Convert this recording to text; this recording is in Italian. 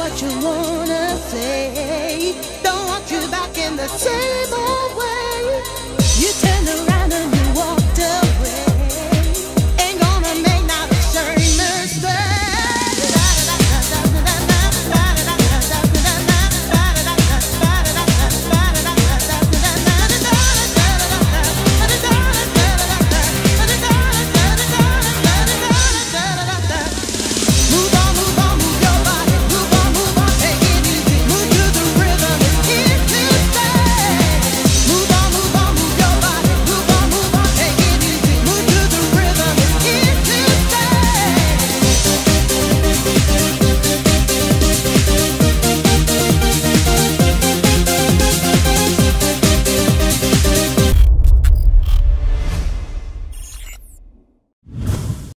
what you wanna say. Don't want you back in the same